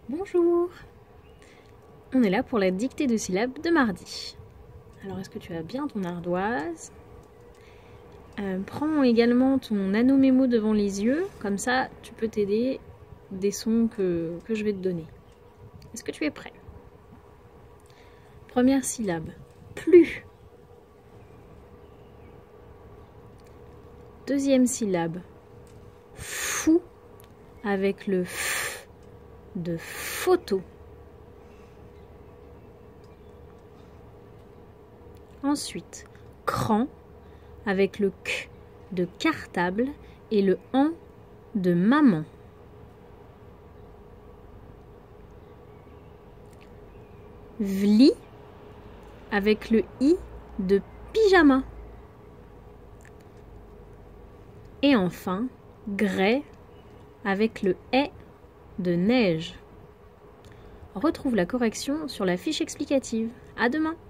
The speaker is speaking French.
Bonjour. On est là pour la dictée de syllabes de mardi. Alors, est-ce que tu as bien ton ardoise? Prends également ton nano-mémo devant les yeux, comme ça tu peux t'aider des sons que je vais te donner. Est-ce que tu es prêt? Première syllabe, plus. Deuxième syllabe, fou, avec le f de photo. Ensuite, cran, avec le k de cartable et le an de maman. Vli, avec le i de pyjama. Et enfin, grès, avec le est de neige. Retrouve la correction sur la fiche explicative. À demain!